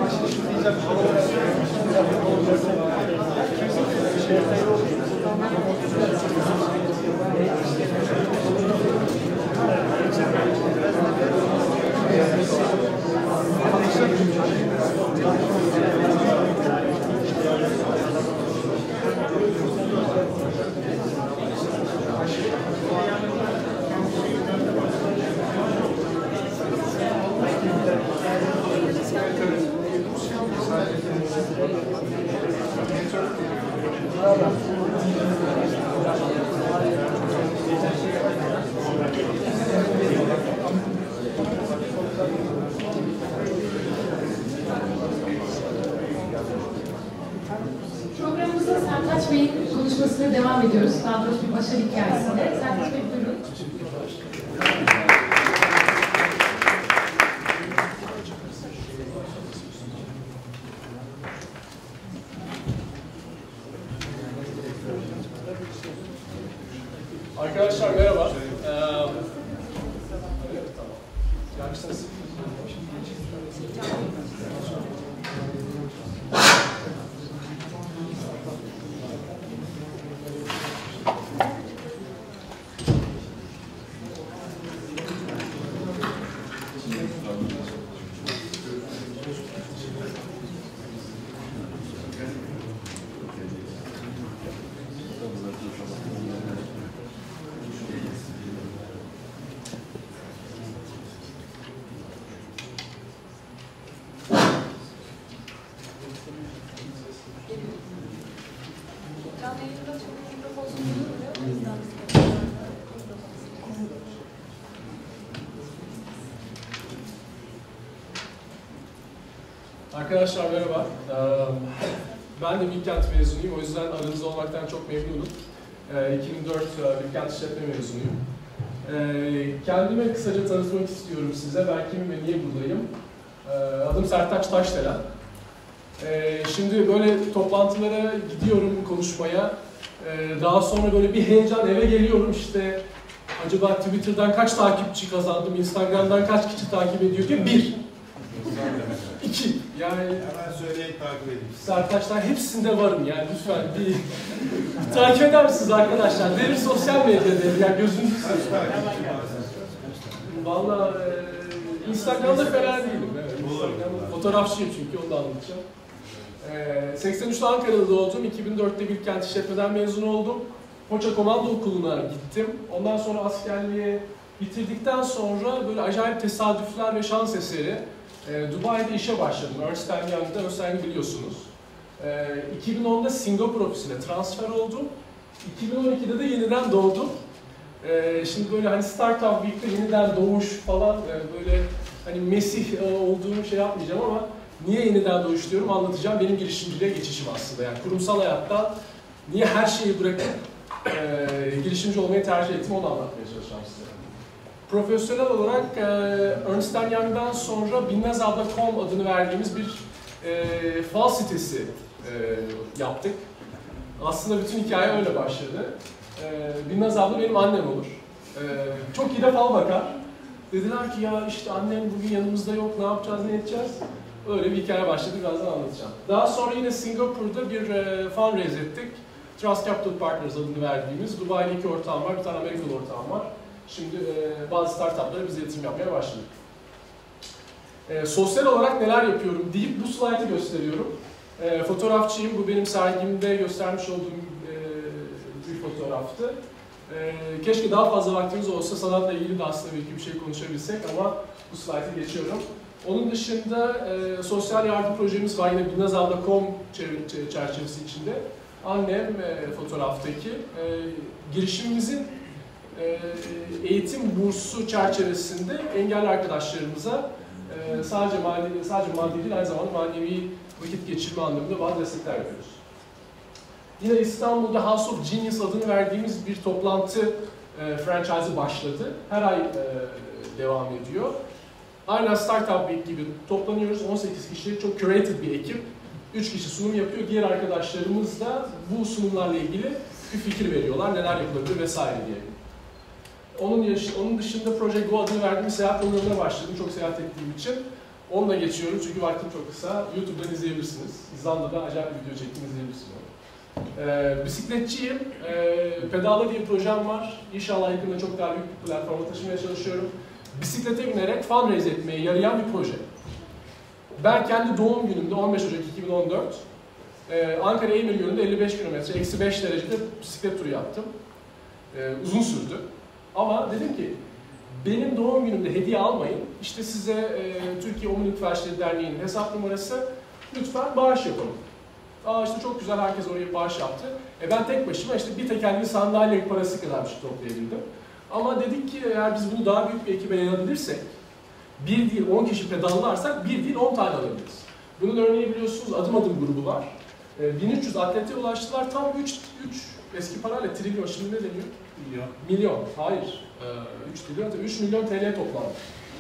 Programımıza Sertaç Bey'in konuşmasına devam ediyoruz. Daha doğrusu bir başarı hikayesinde. Sertaç Bey buyurun. Arkadaşlar merhaba. Gelmişsiniz. Arkadaşlar merhaba. Ben de Bilkent mezunuyum. O yüzden aranızda olmaktan çok memnunum. 2004 Bilkent İşletme mezunuyum. Kendimi kısaca tanıtmak istiyorum size. Ben kimim ve niye buradayım? Adım Sertaç Taşdelen. Şimdi böyle toplantılara gidiyorum konuşmaya. Daha sonra böyle bir heyecan, eve geliyorum işte. Acaba Twitter'dan kaç takipçi kazandım, Instagram'dan kaç kişi takip ediyor diye 1. 2. Yani hemen söyleyip takip edeyim. Sertaç'tan hepsinde varım yani lütfen bir takip eder misiniz arkadaşlar? Devir sosyal medyada yani gözünüzü seveyim. Valla Instagram'da fena değilim. Evet. Fotoğrafçıyım çünkü onu da anlatacağım. 83'te Ankara'da doğdum. 2004'te Bilkent İşletmeden mezun oldum. Foça Komando Okulu'na gittim. Ondan sonra askerliği bitirdikten sonra böyle acayip tesadüfler ve şans eseri Dubai'de işe başladım. Ernst & Young'da, Ernst & Young biliyorsunuz. 2010'da Singapur ofisine transfer oldum. 2012'de de yeniden doğdum. Şimdi böyle hani Startup Week'te yeniden doğuş falan böyle hani Mesih olduğum şey yapmayacağım ama niye yeniden doğuş diyorum anlatacağım. Benim girişimciliğe geçişim aslında. Yani kurumsal hayattan niye her şeyi bırakıp girişimci olmayı tercih ettim onu anlatmaya çalışacağım size. Profesyonel olarak Ernst & Young'dan sonra Binnazabla.com adını verdiğimiz bir fal sitesi yaptık. Aslında bütün hikaye öyle başladı. Binnazabla benim annem olur. Çok iyi de fal bakar. Dediler ki ya işte annem bugün yanımızda yok, ne yapacağız, ne edeceğiz? Öyle bir hikaye başladı, birazdan anlatacağım. Daha sonra yine Singapur'da bir fundraise ettik. Trust Capital Partners adını verdiğimiz Dubai'li 2 ortağım var, bir tane Amerikalı ortağım var. Şimdi bazı startuplara biz yatırım yapmaya başladık. Sosyal olarak neler yapıyorum deyip bu slaytı gösteriyorum. Fotoğrafçıyım, bu benim sergimde göstermiş olduğum bir fotoğraftı. Keşke daha fazla vaktimiz olsa sanatla ilgili de aslında belki bir şey konuşabilsek ama bu slaytı geçiyorum. Onun dışında sosyal yardım projemiz var yine Binnazabla.com çerçevesi içinde. Annem fotoğraftaki girişimimizin eğitim bursu çerçevesinde engelli arkadaşlarımıza sadece maddi değil aynı zamanda manevi vakit geçirme anlamında bazı destekler yapıyoruz. Yine İstanbul'da House of Genius adını verdiğimiz bir toplantı franchise'ı başladı. Her ay devam ediyor. Aynen Startup Week gibi toplanıyoruz. 18 kişi, çok curated bir ekip. 3 kişi sunum yapıyor. Diğer arkadaşlarımız da bu sunumlarla ilgili bir fikir veriyorlar. Neler yapılabilir vesaire diye. Onun dışında Project Go adını verdiğim seyahat programına başladım. Çok seyahat ettiğim için. Onunla geçiyorum çünkü vaktim çok kısa. YouTube'dan izleyebilirsiniz. İzlanda'da acayip bir video çektim, izleyebilirsiniz onu. Bisikletçiyim. Pedala diye bir projem var. İnşallah yakında çok daha büyük bir platforma taşımaya çalışıyorum. Bisiklete binerek fundraise etmeye yarayan bir proje. Ben kendi doğum günümde 15 Ocak 2014 Ankara Eymir Gölü'nde 55 kilometre, eksi 5 derecede bisiklet turu yaptım. Uzun sürdü. Ama dedim ki, benim doğum günümde hediye almayın. İşte size Türkiye Omurilik Felçleri Derneği'nin hesap numarası. Lütfen bağış yapalım. İşte çok güzel, herkes oraya bağış yaptı. Ben tek başıma işte bir tekerlekli sandalye parası kadar bir şey toplayabildim. Ama dedik ki eğer biz bunu daha büyük bir ekibe yayabilirsek, bir değil 10 kişi pedallarsak bir değil 10 tane alabiliriz. Bunun örneği biliyorsunuz Adım Adım grubu var. 1300 atlete ulaştılar. Tam 3 eski parayla trilyon, şimdi ne deniyor? Milyon. Hayır. 3 trilyon, 3 milyon TL toplandı.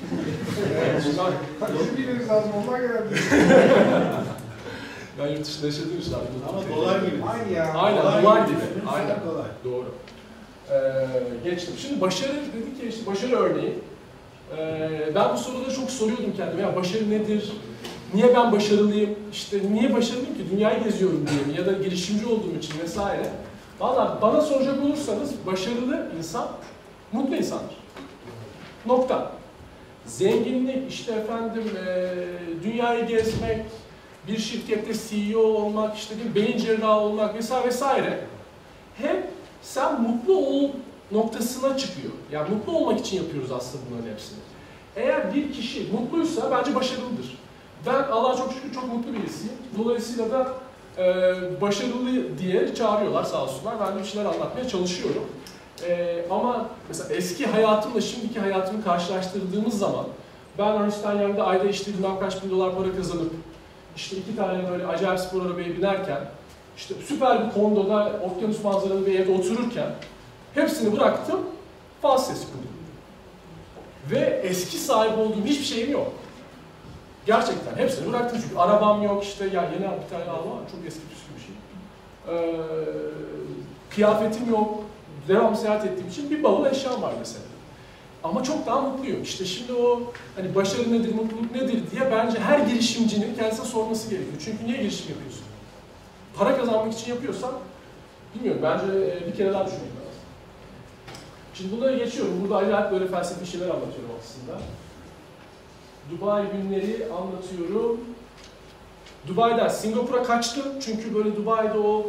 Bizim bilmemiz lazım, onlar kadar değil. Ben yurt dışında yaşadığım için abi. Ama dolar gibi. Aynı ya. Aynen, dolar gibi. Aynen. Aynen. Kolay. Doğru. Geçtim. Şimdi başarı dedik ya, işte başarı örneği. Ben bu soruda çok soruyordum kendime. Ya başarı nedir? Niye ben başarılıyım? İşte niye başarılıyım ki? Dünyayı geziyorum diye mi? Ya da girişimci olduğum için vesaire. Vallahi bana soracak olursanız başarılı insan mutlu insandır. Nokta. Zenginlik, işte efendim dünyayı gezmek, bir şirkette CEO olmak, işte bir beyin cerrahı olmak vesaire vesaire. Hep sen mutlu ol noktasına çıkıyor. Yani mutlu olmak için yapıyoruz aslında bunların hepsini. Eğer bir kişi mutluysa bence başarılıdır. Ben Allah'a çok şükür çok mutlu birisiyim. Dolayısıyla da başarılı diye çağırıyorlar sağ olsunlar. Ben de bir şeyler anlatmaya çalışıyorum. Ama mesela eski hayatımla şimdiki hayatımı karşılaştırdığımız zaman ben Ernst & Young'da ayda işte bilmem kaç bin dolar para kazanıp işte 2 tane böyle acayip spor arabaya binerken işte süper bir kondoda okyanus manzaralı bir evde otururken hepsini bıraktım, faz sesi kurdum. Ve eski sahip olduğum hiçbir şeyim yok. Gerçekten hepsini bıraktım çünkü arabam yok işte ya yeni bir tane araba var, çok eski püskü bir şey. Kıyafetim yok, devamlı seyahat ettiğim için bir bavul eşyam var mesela. Ama çok daha mutluyum. İşte şimdi o hani başarı nedir, mutluluk nedir diye bence her girişimcinin kendisine sorması gerekiyor. Çünkü niye girişim yapıyorsun? Para kazanmak için yapıyorsan, bilmiyorum bence bir kere daha düşünmek lazım. Şimdi bunları geçiyorum. Burada acayip böyle felsefi şeyler anlatıyorum aslında. Dubai günleri anlatıyorum. Dubai'den Singapur'a kaçtım. Çünkü böyle Dubai'de o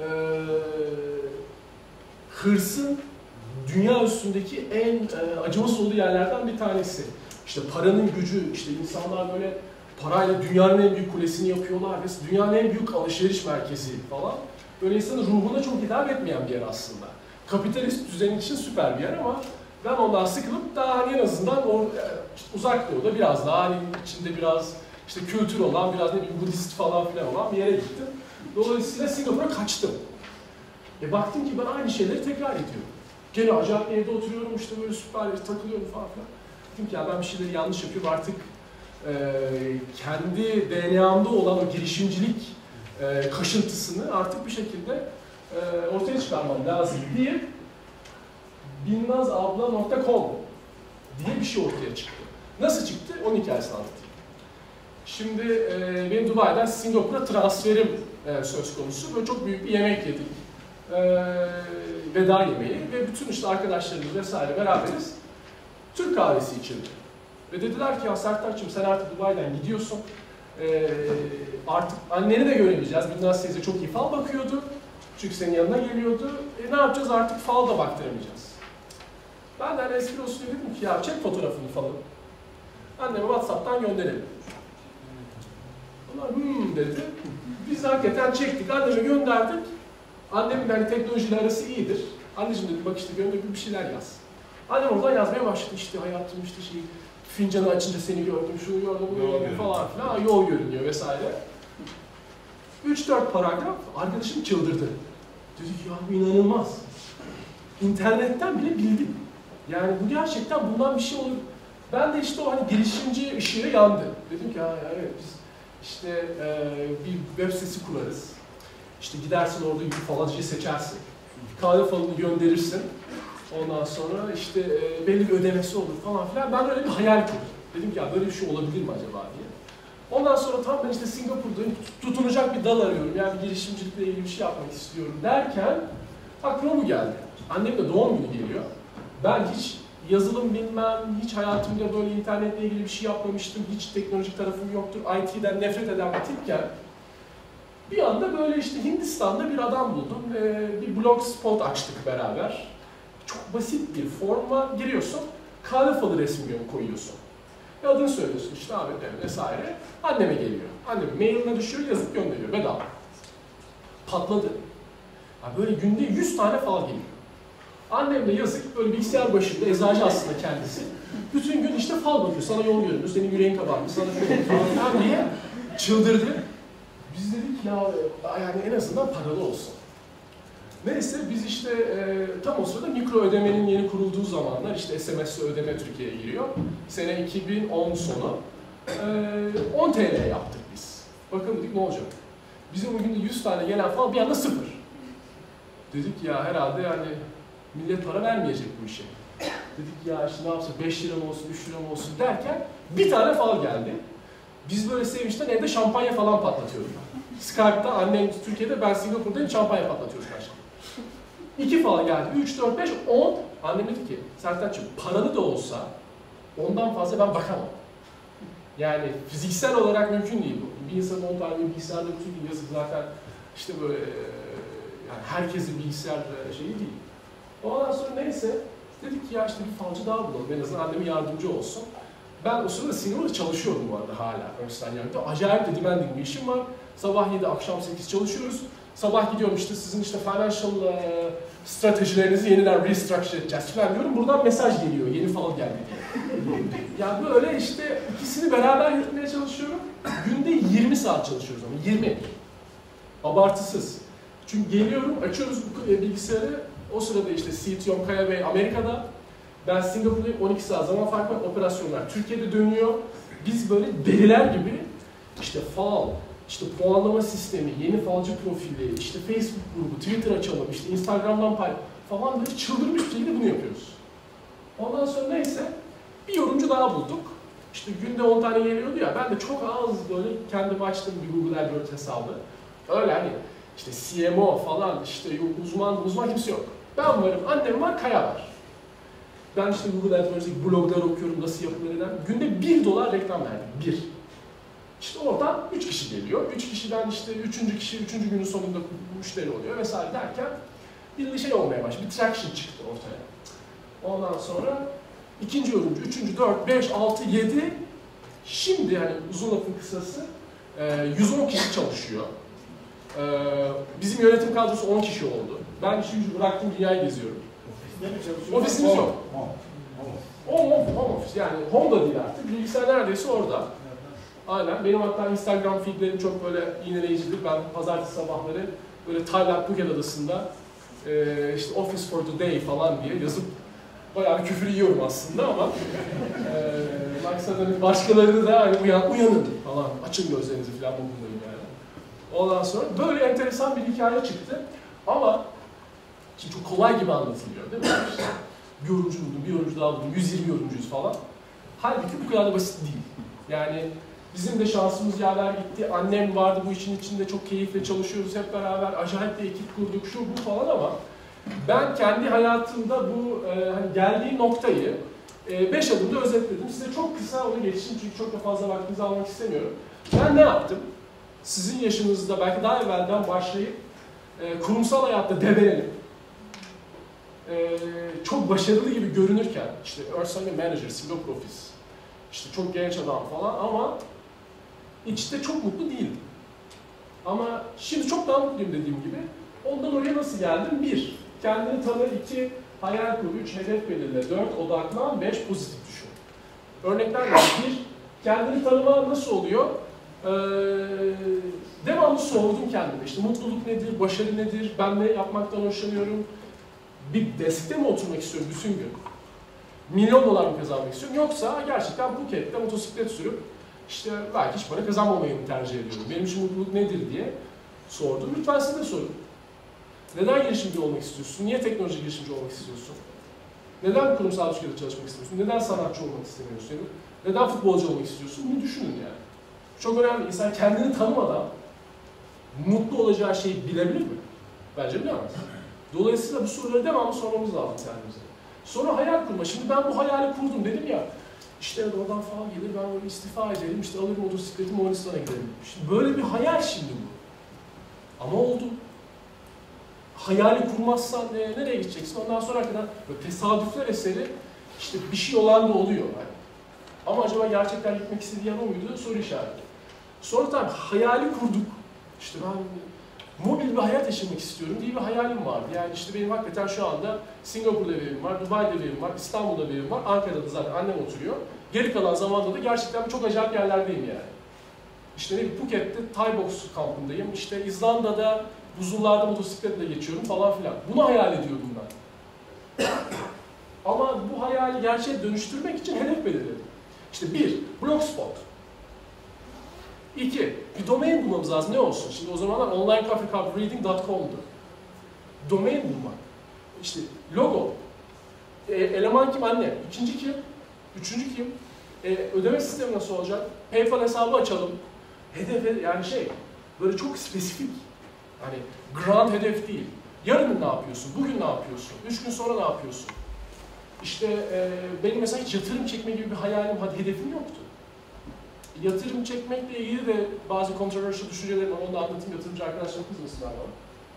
hırsın dünya üstündeki en acımasız olduğu yerlerden bir tanesi. İşte paranın gücü, işte insanlar böyle parayla dünyanın en büyük kulesini yapıyorlar ve dünyanın en büyük alışveriş merkezi falan. Böyle insanın ruhuna çok hitap etmeyen bir yer aslında. Kapitalist düzen için süper bir yer ama ben ondan sıkılıp daha hani en azından o işte uzak doğuda biraz daha hani içinde biraz işte kültür olan, biraz ne bileyim Budist falan filan olan bir yere gittim. Dolayısıyla Singapur'a kaçtım. Baktım ki ben aynı şeyleri tekrar ediyorum. Gene acayip bir evde oturuyorum, işte böyle süper takılıyorum falan filan. Dedim ki ya ben bir şeyleri yanlış yapıyorum artık kendi DNA'mda olan o girişimcilik kaşıntısını artık bir şekilde ortaya çıkarmam lazım diye binnazabla.com diye bir şey ortaya çıktı. Nasıl çıktı? Onun hikayesini anlatayım. Şimdi benim Dubai'den Singapur'a transferim söz konusu. Böyle çok büyük bir yemek yedik. Veda yemeği ve bütün işte arkadaşlarımız vesaire beraberiz. Türk kahvesi içildi. Ve dediler ki ya Sertaç'cığım sen artık Dubai'den gidiyorsun. Artık anneni de göremeyeceğiz. Binnaz teyze çok iyi fal bakıyordu. Çünkü senin yanına geliyordu. Ne yapacağız artık fal da baktıramayacağız. Ben de espri olsun dedim ki ya çek fotoğrafını falan. Anneme WhatsApp'tan gönderelim. Onlar dedi. Biz hakikaten çektik. Anneme gönderdik. Annemin de hani teknolojiyle arası iyidir. Anneciğim dedim bak işte gönderdim bir şeyler yaz. Annem oradan yazmaya başladı işte hayatım işte şey fincanı açınca seni gördüm, şunu gördüm, bunu gördüm falan filan. Yol görünüyor vesaire. 3-4 paragraf arkadaşım çıldırdı. Dedi ki ya bu inanılmaz. İnternetten bile bildim. Yani bu gerçekten bundan bir şey olur. Ben de işte o hani girişimci ışığı yandı. Dedim ki ya evet biz işte bir web sitesi kurarız. İşte gidersin orada bir falacıyı seçersin. Kahve falını gönderirsin. Ondan sonra işte belli bir ödemesi olur falan filan. Ben öyle bir hayal kurdum. Dedim ki ya böyle bir şey olabilir mi acaba diye. Ondan sonra tam ben işte Singapur'dayım, tutunacak bir dal arıyorum. Yani bir girişimcilikle ilgili bir şey yapmak istiyorum derken aklıma bu geldi. Annem de doğum günü geliyor. Ben hiç yazılım bilmem, hiç hayatımda böyle internetle ilgili bir şey yapmamıştım. Hiç teknolojik tarafım yoktur. IT'den nefret eden bir tipken bir anda böyle işte Hindistan'da bir adam buldum. Bir blogspot açtık beraber. Çok basit bir forma giriyorsun. Kahve falı resmi koyuyorsun. Ve adını söylüyorsun işte abi vesaire. Anneme geliyor. Anneme mailine düşüyor, yazıp gönderiyor bedava. Patladı. Yani böyle günde 100 tane fal geliyor. Annem de yazık böyle bilgisayar başında, eczacı aslında kendisi. Bütün gün işte fal bakıyor. Sana yol görünüyor, senin yüreğin kabarmış, sana şöyle falan diye çıldırdı. Biz dedik ya yani en azından paralı olsun. Neyse biz işte tam o sırada mikro ödemenin yeni kurulduğu zamanlar işte SMS'le ödeme Türkiye'ye giriyor. Sene 2010 sonu 10 TL yaptık biz. Bakın dedik ne olacak? Bizim bugün de 100 tane gelen falan bir anda 0. Dedik ya herhalde yani millet para vermeyecek bu işe. Dedik ya işte ne yapsak 5 lira mı olsun 3 lira mı olsun derken bir tane fal geldi. Biz böyle sevinçten evde şampanya falan patlatıyorduk. Skype'da annem Türkiye'de ben Singapur'dayım şampanya patlatıyoruz karşılıklı. 2 fal geldi. 3, 4, 5, 10. Annem dedi ki Sertaç'cığım paralı da olsa ondan fazla ben bakamam. Yani fiziksel olarak mümkün değil bu. Bir insanın 10 tane bilgisayarda bütün gün yazıp zaten işte böyle yani herkesin bilgisayar şeyi değil. Ondan sonra neyse dedik ki ya işte bir falcı daha bulalım. En azından anneme yardımcı olsun. Ben o sırada Singapur'da çalışıyordum bu arada hala. Ernst & Young'da. Acayip de demanding bir işim var. Sabah 7, akşam 8 çalışıyoruz. Sabah gidiyorum işte sizin işte financial stratejilerinizi yeniden restructure edeceğiz falan diyorum. Buradan mesaj geliyor. Yeni falan geldi diye. Yani böyle işte ikisini beraber yürütmeye çalışıyorum. Günde 20 saat çalışıyoruz ama 20. Abartısız. Çünkü geliyorum, açıyoruz bu bilgisayarı. O sırada işte CTO'm Kaya Bey Amerika'da. Ben Singapur'dayım, 12 saat zaman farkı var, operasyonlar Türkiye'de dönüyor. Biz böyle deliler gibi işte fal, işte puanlama sistemi, yeni falcı profili, işte Facebook grubu, Twitter açalım, işte Instagram'dan falan böyle çıldırmış bir şekilde bunu yapıyoruz. Ondan sonra neyse bir yorumcu daha bulduk. İşte günde 10 tane geliyordu ya, ben de çok az böyle kendim açtım bir Google AdWords hesabı. Öyle hani işte CMO falan, işte uzman kimse yok. Ben varım, annem var, Kaya var. Ben işte Google AdWords'daki bloglar okuyorum, nasıl yapılır eden. Günde $1 reklam verdim, 1. İşte oradan 3 kişi geliyor. 3 kişiden işte 3. kişi 3. günün sonunda müşteri oluyor vesaire derken bir şey olmaya başladı. Bir traction çıktı ortaya. Ondan sonra ikinci yorumcu, 3. 4, 5, 6, 7. Şimdi yani uzun lafın kısası 110 kişi çalışıyor. Bizim yönetim kadrosu 10 kişi oldu. Ben işi gücü bıraktım, dünyayı geziyorum. Ofisimiz yok. Home office yani home da değil artık. Bilgisayar neredeyse orada. Aynen. Benim hatta Instagram feedlerim çok böyle iğneleyicidir. Ben pazartesi sabahları böyle Tayland Phuket adasında işte office for today falan diye yazıp bayağı bir küfür yiyorum aslında ama maksadının başkalarını da hani uyanın falan, açın gözlerinizi falan bulunmayın yani. Ondan sonra böyle enteresan bir hikaye çıktı ama şimdi çok kolay gibi anlatılıyor değil mi? Bir yorumcu buldum, bir yorumcu daha buldum, 120 yorumcuyuz falan. Halbuki bu kadar da basit değil. Yani bizim de şansımız yaver gitti, annem vardı bu işin içinde, çok keyifle çalışıyoruz hep beraber, acayip bir ekip kurduk, şu bu falan ama ben kendi hayatımda bu hani geldiği noktayı 5 adımda özetledim. Size çok kısa onu geçeyim çünkü çok da fazla vaktinizi almak istemiyorum. Ben ne yaptım? Sizin yaşınızda belki daha evvelden başlayıp kurumsal hayatta debelenip çok başarılı gibi görünürken işte Ernst & Young Manager, Singapore Office, işte çok genç adam falan ama içte çok mutlu değildim. Ama şimdi çok daha mutluyum dediğim gibi. Ondan oraya nasıl geldim? 1. Kendini tanı, 2. Hayal kur, 3. Hedef belirle, 4. Odaklan, 5. Pozitif düşün. Örnekler var. 1. Kendini tanıma nasıl oluyor? Devamlı sordum kendime. İşte mutluluk nedir, başarı nedir, ben ne yapmaktan hoşlanıyorum? Bir deskte mi oturmak istiyorum bütün gün? Milyon dolar mı kazanmak istiyorum? Yoksa gerçekten Phuket'te motosiklet sürüp işte belki hiç para kazanmamayı mı tercih ediyorum? Benim için mutluluk nedir diye sordum. Lütfen siz de sorun. Neden girişimci olmak istiyorsun? Niye teknoloji girişimci olmak istiyorsun? Neden kurumsal bir şirkette çalışmak istiyorsun? Neden sanatçı olmak istemiyorsun? Neden futbolcu olmak istiyorsun? Bunu düşünün yani. Çok önemli. İnsan kendini tanımadan mutlu olacağı şeyi bilebilir mi? Bence bilemez. Dolayısıyla bu soruları devamlı sormamız lazım kendimize. Sonra hayal kurma. Şimdi ben bu hayali kurdum dedim ya, işte oradan falan gelir, ben öyle istifa ederim, işte alırım motosikletimi Moğolistan'a giderim. Şimdi böyle bir hayal şimdi bu. Ama oldu. Hayali kurmazsan nereye gideceksin? Ondan sonra kadar tesadüfler eseri işte bir şey olan da oluyor. Yani. Ama acaba gerçekten gitmek istediği yer o muydu? Soru işareti. Sonra tabii hayali kurduk. İşte ben mobil bir hayat yaşamak istiyorum diye bir hayalim vardı. Yani işte benim hakikaten şu anda Singapur'da bir evim var, Dubai'de bir evim var, İstanbul'da bir evim var, Ankara'da zaten annem oturuyor. Geri kalan zamanda da gerçekten çok acayip yerlerdeyim yani. İşte ne bileyim, Phuket'te Thai box kampındayım, işte İzlanda'da buzullarda motosikletle geçiyorum falan filan. Bunu hayal ediyordum ben. Ama bu hayali gerçeğe dönüştürmek için hedef belirledim. İşte 1. Blogspot. 2. Bir domain bulmamız lazım. Ne olsun? Şimdi o zamanlar onlinecoffeecupreading.com'du. Domain bulmak. İşte logo. Eleman kim? Anne. İkinci kim? Üçüncü kim? Ödeme sistemi nasıl olacak? PayPal hesabı açalım. Hedef yani böyle çok spesifik. Hani grand hedef değil. Yarın ne yapıyorsun? Bugün ne yapıyorsun? 3 gün sonra ne yapıyorsun? İşte benim mesela hiç yatırım çekme gibi bir hayalim, hedefim yoktu. Yatırım çekmekle ilgili de bazı controversial düşüncelerim var, onu da anlatayım, yatırımcı arkadaşlarım kızmasınlar bana.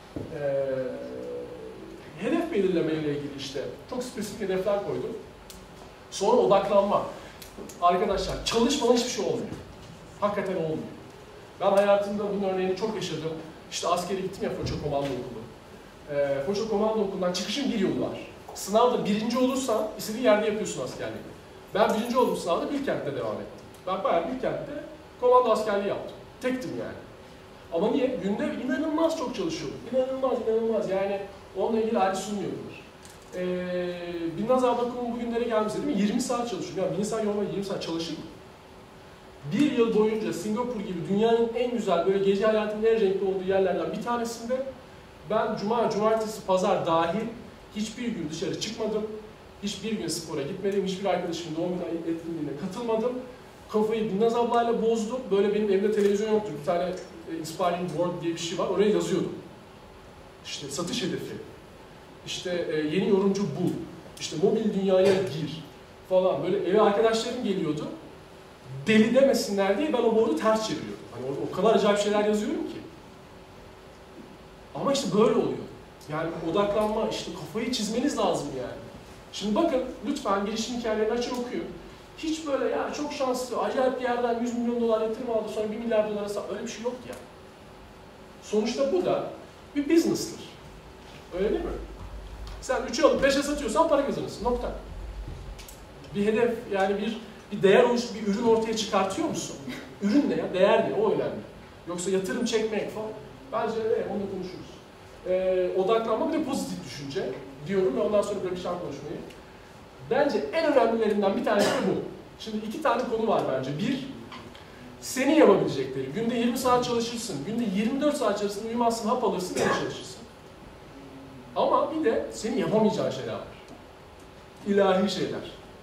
Hedef belirlemeyle ilgili işte çok spesifik hedefler koydum. Sonra odaklanma. Arkadaşlar çalışmadan hiçbir şey olmuyor. Hakikaten olmuyor. Ben hayatımda bunun örneğini çok yaşadım. İşte askere gittim ya Foça Komando Okulu. Foça Komando Okulu'ndan çıkışın bir yolu var. Sınavda birinci olursan istediğin yerde yapıyorsun askerliği. Ben birinci oldum sınavda, Bilkent'te devam ettim. Ben bayağı Bilkent'te komando askerliği yaptım. Tektim yani. Ama niye? Günde inanılmaz çok çalışıyordum. İnanılmaz. Yani onunla ilgili ayrı sunmuyorlar. Binnaz Ablakum'un bugünlere gelmesi değil mi? 20 saat çalışıyorum. Ya bir insan yolda 20 saat çalışır mı? Bir yıl boyunca Singapur gibi dünyanın en güzel, böyle gece hayatının en renkli olduğu yerlerden bir tanesinde ben cumartesi, pazar dahil hiçbir gün dışarı çıkmadım. Hiçbir gün spora gitmedim. Hiçbir arkadaşımın doğum günü etkinliğine katılmadım. Kafayı Binnaz ablayla bozdum. Böyle benim evde televizyon yoktu. Bir tane Inspiring World diye bir şey var. Oraya yazıyordum. İşte satış hedefi. İşte yeni yorumcu bul. İşte mobil dünyaya gir falan. Böyle eve arkadaşlarım geliyordu. Deli demesinler diye ben o board'u ters çeviriyordum. Hani orada o kadar acayip şeyler yazıyorum ki. Ama işte böyle oluyor. Yani odaklanma, işte kafayı çizmeniz lazım yani. Şimdi bakın, lütfen girişim hikayelerini açın okuyun. Hiç böyle ya çok şanslı, acayip bir yerden 100 milyon dolar yatırım aldı, sonra 1 milyar dolara sattı. Öyle bir şey yok ya. Sonuçta bu da bir business'tır. Öyle değil mi? Sen 3'ü alıp 5'e satıyorsan para kazanırsın. Nokta. Bir hedef, yani bir değer oluşturup bir ürün ortaya çıkartıyor musun? Ürün ne ya? Değer ne? O önemli. Yoksa yatırım çekmek falan. Bence onu da konuşuruz. Odaklanma bir de pozitif düşünce diyorum ve ondan sonra bırakacağım konuşmayı. Bence en önemlilerinden bir tanesi de bu. Şimdi 2 tane konu var bence. 1, senin yapabilecekleri. Günde 20 saat çalışırsın, günde 24 saat çalışırsın, uyumazsın, hap alırsın, yine çalışırsın. Ama bir de senin yapamayacağın şeyler var. İlahi şeyler.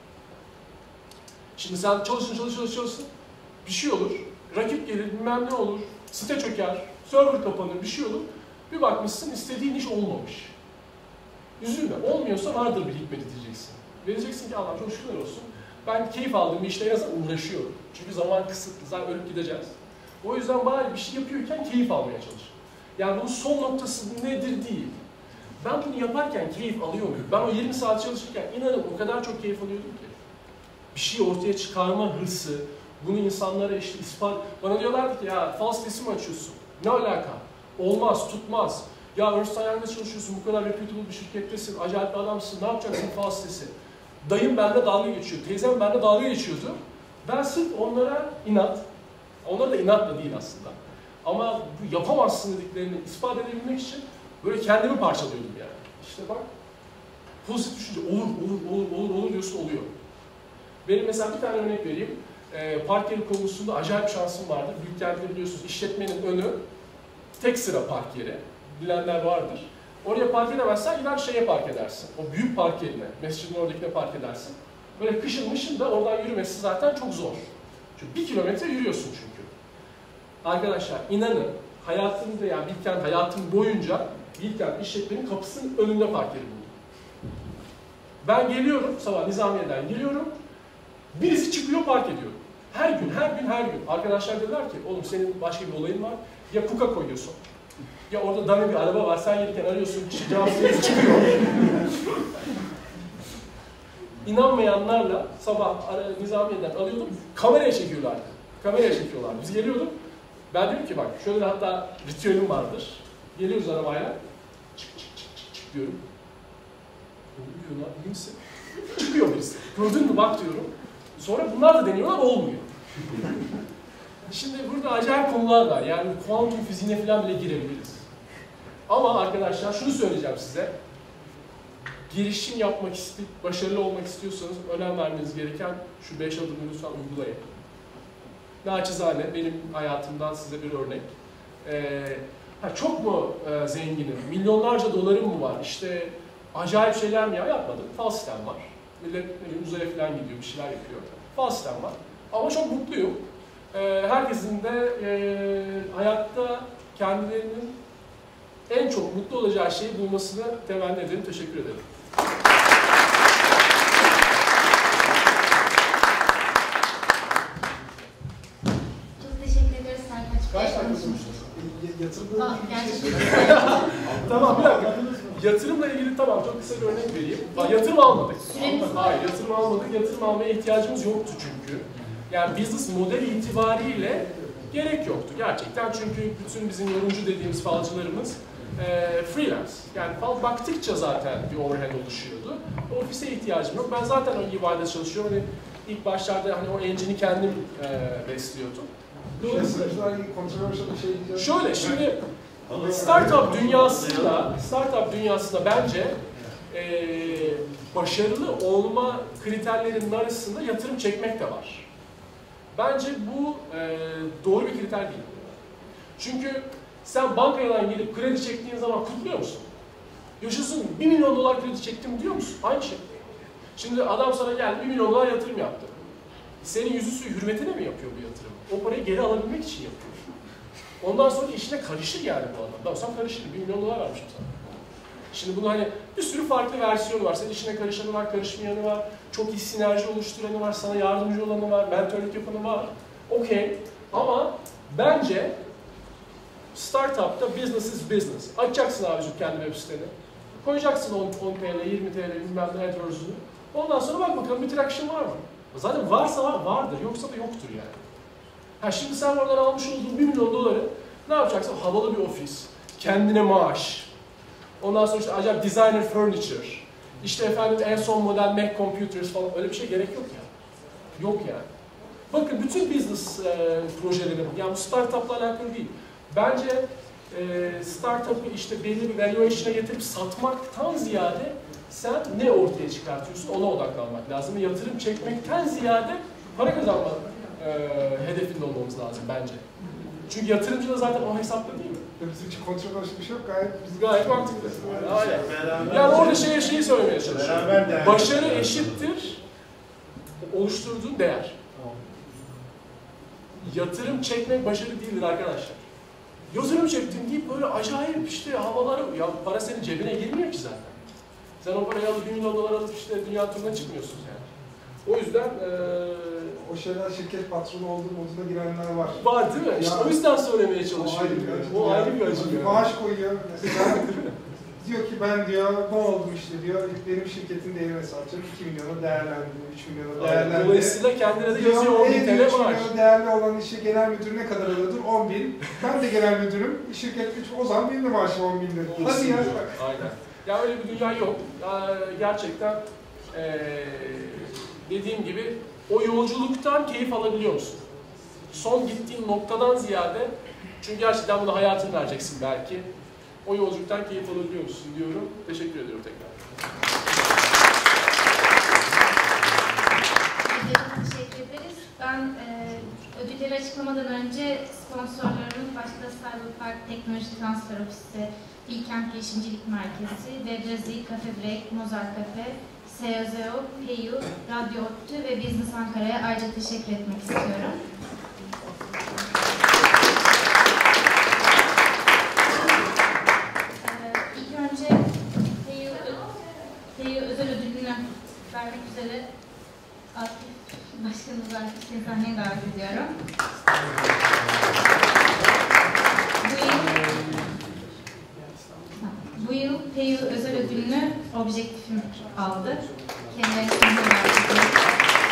Şimdi sen çalışın, bir şey olur, rakip gelir, bilmem ne olur, site çöker, server kapanır, bir şey olur. Bir bakmışsın istediğin iş olmamış. Üzülme, olmuyorsa vardır bir hikmeti diyeceksin. Vereceksin ki Allah çok şükürler olsun. Ben keyif aldığım bir işle en azından uğraşıyorum. Çünkü zaman kısıtlı, zaten ölüp gideceğiz. O yüzden bari bir şey yapıyorken keyif almaya çalış. Yani bunun son noktası nedir değil. Ben bunu yaparken keyif alıyor muyum? Ben o 20 saat çalışırken inanın o kadar çok keyif alıyordum ki. Bir şey ortaya çıkarma hırsı, bunu insanlara işte ispat... Bana diyorlardı ki ya fal sitesi mi açıyorsun? Ne alaka? Olmaz, tutmaz. Ya Ernst Young'da çalışıyorsun, bu kadar reputable bir şirkettesin, acayip bir adamsın, ne yapacaksın fal sitesi? Dayım benimle dalga geçiyor, teyzem benimle dalga geçiyordu. Ben sırf onlara inat, onlara da inatla değil aslında. Ama bu yapamazsın dediklerini ispat edebilmek için böyle kendimi parçalıyordum yani. İşte bak, pozitif düşünce olur diyorsun oluyor. Benim mesela bir tane örnek vereyim. Park yeri konusunda acayip şansım vardır. Büyükkent'te biliyorsunuz işletmenin önü tek sıra park yeri. Bilenler vardır. Oraya park edemezsen gider şeye park edersin. O büyük park yerine, mescidin oradakine park edersin. Böyle kışın da oradan yürümesi zaten çok zor. Çünkü 1 kilometre yürüyorsun çünkü. Arkadaşlar inanın hayatımda yani Bilkent hayatım boyunca Bilkent işletmenin kapısının önünde park yeri buldum. Ben geliyorum sabah Nizamiye'den geliyorum. Birisi çıkıyor park ediyor. Her gün. Arkadaşlar dediler ki oğlum senin başka bir olayın var. Ya kuka koyuyorsun. Ya orada dummy bir araba var. Sen gelirken arıyorsun. Cevapsız çıkıyor. İnanmayanlarla sabah Nizamiye'den alıyordum. Kameraya çekiyorlardı. Biz geliyorduk. Ben dedim ki bak şöyle hatta ritüelim vardır. Geliyoruz arabayla. Çık diyorum. Ne diyor lan? İyi misin? Çıkıyor birisi. Gördün mü bak diyorum. Sonra bunlar da deniyorlar olmuyor. Şimdi burada acayip konular var. Yani kuantum fiziğine falan bile girebiliriz. Ama arkadaşlar şunu söyleyeceğim size. Girişim yapmak başarılı olmak istiyorsanız önem vermeniz gereken şu 5 adımı lütfen uygulayın. Naçizane benim hayatımdan size bir örnek. Çok mu zenginim? Milyonlarca dolarım mı var? İşte acayip şeyler mi yapmadım? Fal sistem var. Millet uzaya falan gidiyor, bir şeyler yapıyor. Fal sistem var. Ama çok mutluyum. Herkesin de hayatta kendilerinin en çok mutlu olacağı şeyi bulmasını temenni ederim. Teşekkür ederim. Çok teşekkür ederiz Sertaç Bey. Kaç dakika konuştunuz? Yatırımda Gerçekten. Tamam bir dakika. Yatırımla ilgili tamam çok kısa bir örnek vereyim. Yatırım almadık. Hayır yatırım almadık. Yatırım almaya ihtiyacımız yoktu çünkü. Yani business model itibariyle gerek yoktu gerçekten. Çünkü bütün bizim yorumcu dediğimiz falcılarımız freelance. Yani fal baktıkça zaten bir overhead oluşuyordu. Ofise ihtiyacım yok. Ben zaten o İBA'da çalışıyorum. Hani ilk başlarda hani o engine'i kendim besliyordum. Şöyle şimdi startup dünyasında bence başarılı olma kriterlerinin arasında yatırım çekmek de var. Bence bu doğru bir kriter değil. Çünkü sen bankadan gelip kredi çektiğin zaman kutluyor musun? Yaşasın 1 milyon dolar kredi çektim diyor musun? Aynı şey. Şimdi adam sana geldi 1 milyon dolar yatırım yaptı. Senin yüzüstü hürmetine mi yapıyor bu yatırım? O parayı geri alabilmek için yapıyor. Ondan sonra işine karışır yani bu adam. Ben olsam karışır. 1 milyon dolar vermişim sana. Şimdi bunun hani bir sürü farklı versiyonu var. Senin işine karışanı var, karışmayanı var. Çok iyi sinerji oluşturanı var, sana yardımcı olanı var, mentörlük yapanı var. Okey. Ama bence startupta business is business. Açacaksın abicim kendi web siteni. Koyacaksın 10 TL, 20 TL bilmem ne AdWords'unu. Ondan sonra bak bakalım bir traction var mı? Zaten varsa vardır, yoksa da yoktur yani. Şimdi sen oradan almış olduğun 1 milyon doları ne yapacaksın? Havalı bir ofis, kendine maaş, ondan sonra işte acayip designer furniture, işte efendim en son model Mac computers falan öyle bir şey gerek yok yani. Yok yani. Bakın bütün business projeleri, yani bu startup'la alakalı değil. Bence startup'ı işte belli bir valuation'a getirip satmaktan ziyade sen ne ortaya çıkartıyorsun ona odaklanmak lazım. Yatırım çekmekten ziyade para kazanma hedefinde olmamız lazım bence. Çünkü yatırımcı da zaten o hesapta değil mi? Bizim için kontrol bir şey yok gayet mantıklı. Aynen. Yani orada şeyi söylemeye çalışıyorum. Başarı eşittir oluşturduğun değer. Yatırım çekmek başarı değildir arkadaşlar. Yatırım çektim deyip böyle acayip işte havaları, ya para senin cebine girmiyor ki zaten. Sen o parayı alıp 1 milyon dolar alıp işte dünya turuna çıkmıyorsun yani. O yüzden o şeyler şirket patronu olduğu moduna girenler var. Var değil mi? İşte o yüzden söylemeye çalışıyorum. O ayrı bir acı yani. Maaş koyuyor mesela. Diyor ki ben diyor ne oldum işte diyor benim şirketin değerine satacağım 2 milyona değerlendi, 3 milyona değerlendi. Dolayısıyla kendine de yazıyor 10 bin TL maaş. 3 milyona değerli olan işi genel müdür ne kadar alıyordur? 10 bin. Ben de genel müdürüm. Şirket o zaman benim de maaşım 10 bin lira. Hadi ya bak. Aynen. Ya öyle bir dünya yok. Gerçekten dediğim gibi o yolculuktan keyif alabiliyor musun? Son gittiğin noktadan ziyade, çünkü gerçekten buna hayatını vereceksin belki. O yolculuktan keyif alabiliyor musun diyorum. Teşekkür ediyorum tekrar. Teşekkür ederiz. Ben ödülleri açıklamadan önce sponsorlarımız başta Cyberpark Teknoloji Transfer Ofisi, Bilkent Girişimcilik Merkezi, Debrazi, Cafe Break, Mozart Cafe, SEO, PEYU, Radyo ODTÜ ve Business Ankara'ya ayrıca teşekkür etmek istiyorum. objektifim aldı. Kendilerine sahneye davet ediyorum.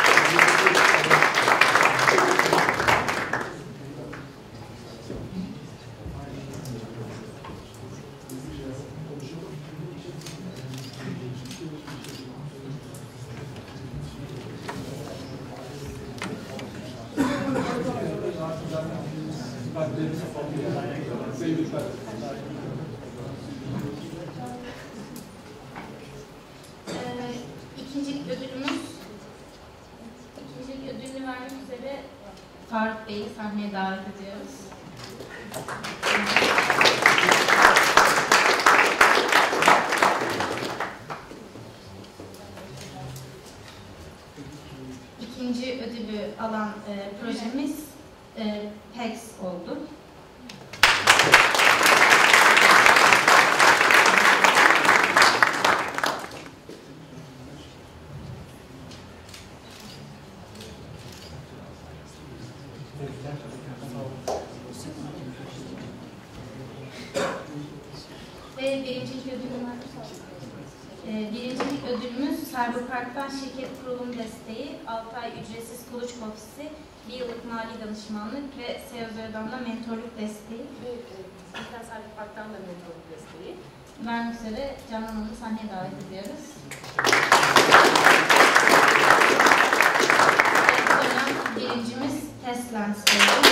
İkincilik ödülünü vermek üzere Faruk Bey'i sahneye davet ediyoruz. İkinci ödülü alan projemiz PEX oldu. Ve birincilik ödülümüz Cyberpark'tan şirket kurulum desteği, 6 ay ücretsiz kuluçka ofisi, 1 yıllık mali danışmanlık ve SEO'dan da mentorluk desteği. Bizden Cyberpark'tan da mentorluk desteği vermek üzere Canan Hanım'ı sahneye davet ediyoruz. Bu dönem birincimiz Testlens oldu.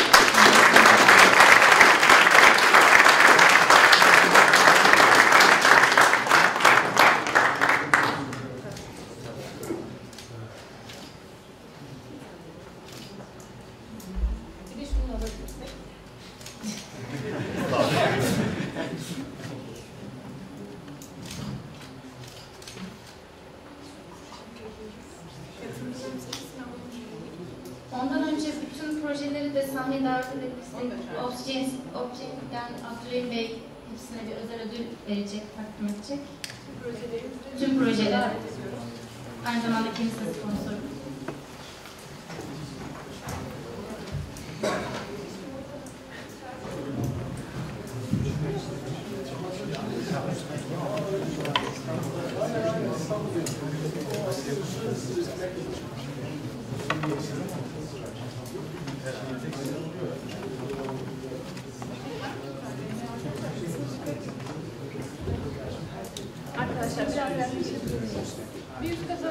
Ondan önce bütün projeleri de sahneye davet edebilirsek, Object'ten Abdülhamid Bey hepsine bir özel ödül verecek, takdim edecek. Tüm projeleri. Aynı zamanda kendisi de sponsor. Arkadaşlar biraz yaklaşabiliriz. Bir üst kata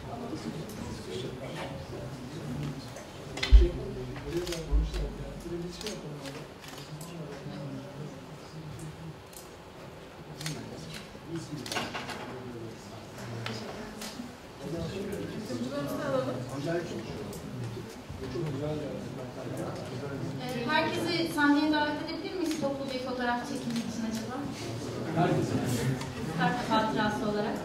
Herkesi sahneye davet edebilir miyiz toplu bir fotoğraf çekimi için acaba? Herkes. Kart hatırası olarak.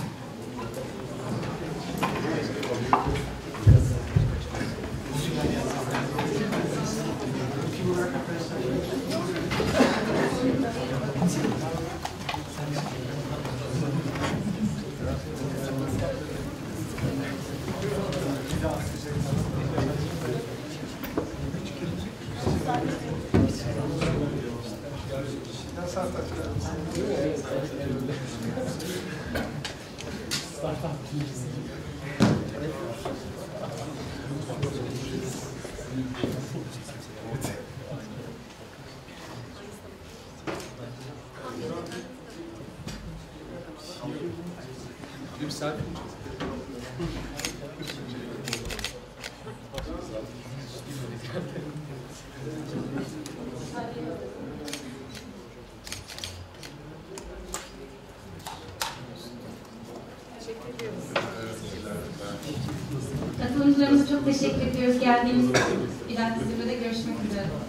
Bir selfie. Katılımcılarımıza çok teşekkür ediyoruz. Geldiğiniz bir dahaki zirvede görüşmek üzere.